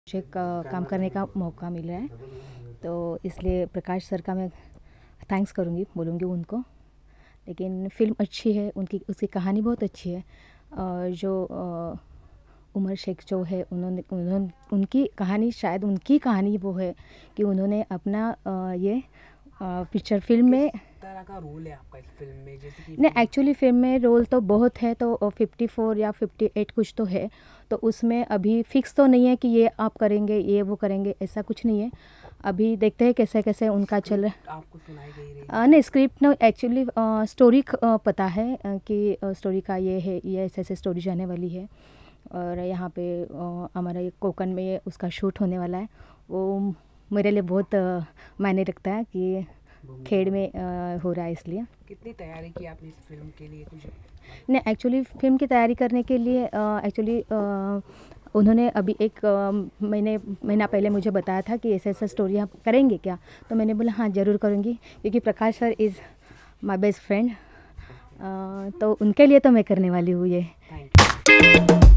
मुझे काम करने का मौका मिल रहा है, तो इसलिए प्रकाश सर का मैं थैंक्स करूँगी, बोलूँगी उनको। लेकिन फ़िल्म अच्छी है, उसकी कहानी बहुत अच्छी है। जो उमर शेख जो है, उन्होंने उनकी कहानी, शायद उनकी कहानी वो है कि उन्होंने अपना ये पिक्चर फिल्म में तरह का रोल है आपका इस फिल्म में, जैसे कि नहीं, एक्चुअली फिल्म में रोल तो बहुत है, तो 54 या 58 कुछ तो है। तो उसमें अभी फिक्स तो नहीं है कि ये आप करेंगे, ये वो करेंगे, ऐसा कुछ नहीं है। अभी देखते हैं कैसे कैसे उनका चल रहा आपको सुनाई गई रही है। नहीं, स्क्रिप्ट ना, एक्चुअली स्टोरी पता है कि स्टोरी का ये है, ये ऐसे ऐसे स्टोरी जाने वाली है। और यहाँ पे हमारा ये कोकन में उसका शूट होने वाला है। वो मेरे लिए बहुत मायने रखता है कि खेड़ में हो रहा है, इसलिए। कितनी तैयारी की आपने इस फिल्म के लिए कुछ? नहीं, एक्चुअली फिल्म की तैयारी करने के लिए एक्चुअली उन्होंने अभी एक महीना पहले मुझे बताया था कि ऐसा ऐसा स्टोरी आप करेंगे क्या। तो मैंने बोला हाँ, ज़रूर करूँगी, क्योंकि Prakash sir is my best friend. तो उनके लिए तो मैं करने वाली हूँ ये। Thank you.